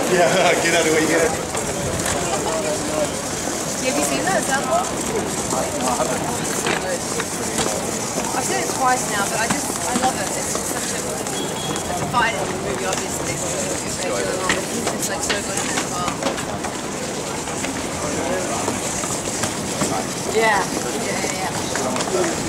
Yeah, get out of the way, get out. Have you seen that example? I've seen it twice now, but I love it. It's such a fighting movie, obviously. It's like so good in it as well. Yeah.